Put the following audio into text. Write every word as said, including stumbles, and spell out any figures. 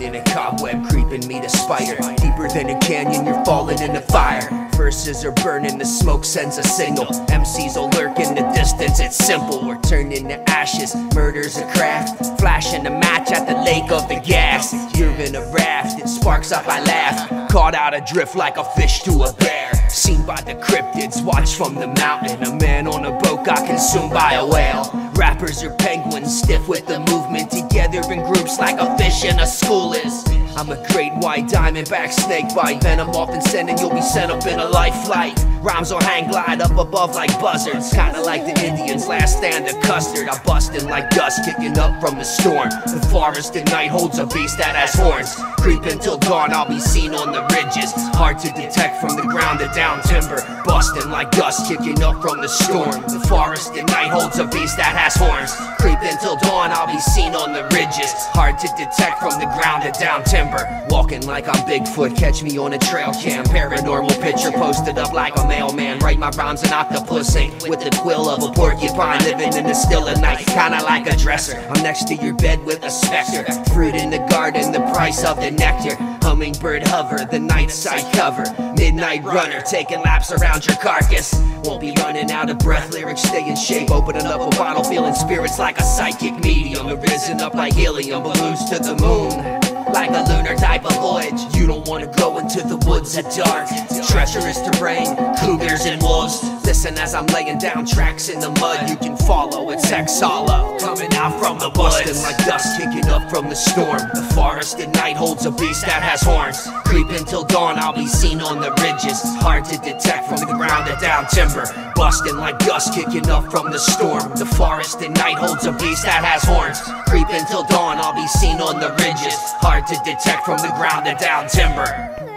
Living in a cobweb, creeping me to spider. Deeper than a canyon, you're falling in the fire. Verses are burning, the smoke sends a signal. M Cs will lurk in the distance, it's simple. We're turning to ashes, murder's a craft. Flashing a match at the lake of the gas. You're in a raft, it sparks up, I laugh. Caught out adrift like a fish to a bear. Seen by the cryptids, watch from the mountain. A man on a boat got consumed by a whale. Rappers are penguins, stiff with the movement. Together in groups like a fish in a school is. I'm a great white diamondback snake bite. Venom often sending, you'll be sent up in a life flight. Rhymes will hang glide up above like buzzards. Kinda like the Indians' last stand of custard. I bustin' like dust kicking up from the storm. The forest at night holds a beast that has horns. Creep until dawn, I'll be seen on the ridges. Hard to detect from the ground to down timber. Bustin' like dust kicking up from the storm. The forest at night holds a beast that has horns. Creep until dawn, I'll be seen on the ridges. Hard to detect from the ground to down timber. Walking like I'm Bigfoot, catch me on a trail cam. Paranormal picture posted up like a mailman. Write my rhymes an octopus ink with the quill of a porcupine. Living in the still of night, kinda like a dresser. I'm next to your bed with a specter. Fruit in the garden, the price of the nectar. Hummingbird hover, the night sight cover. Midnight runner, taking laps around your carcass. Won't be running out of breath, lyrics stay in shape. Opening up a bottle, feeling spirits like a psychic medium. Risen up like helium, balloons to the moon. Like a lunar type of voyage. You don't wanna go into the woods at dark. Treacherous terrain, cougars and wolves. Listen as I'm laying down tracks in the mud. You can follow, it's X-Hollow. Coming out from the woods. Bustin' like dust kicking up from the storm. The forest at night holds a beast that has horns. Creep until dawn, I'll be seen on the ridges. Hard to detect from the ground to down timber. Bustin' like dust kicking up from the storm. The forest at night holds a beast that has horns. Creep until dawn, I'll be seen on the ridges. Hard to detect from the ground to down timber.